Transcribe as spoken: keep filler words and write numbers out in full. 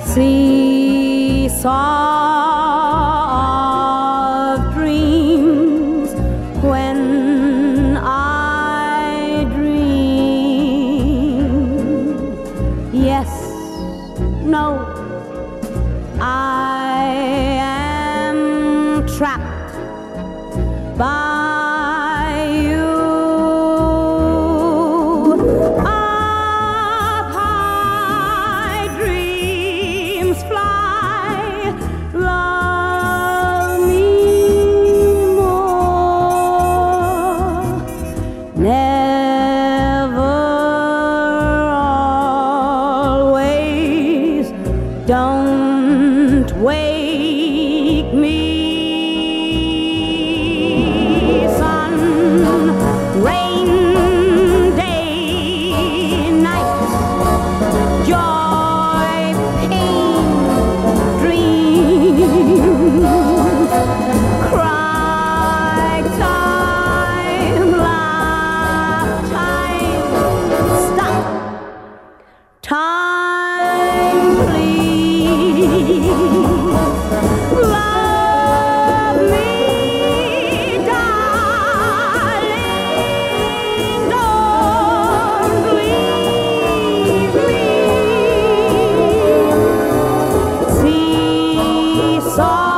Seesaw of dreams, when I dream. Yes, no, I am trapped by you. Up high dreams fly, love me more. Never, always, don't wake me. Sun, rain, day, night, joy, pain, dreams, cry time, laugh time, stop time, please. Love me, darling, don't leave me. Seesaw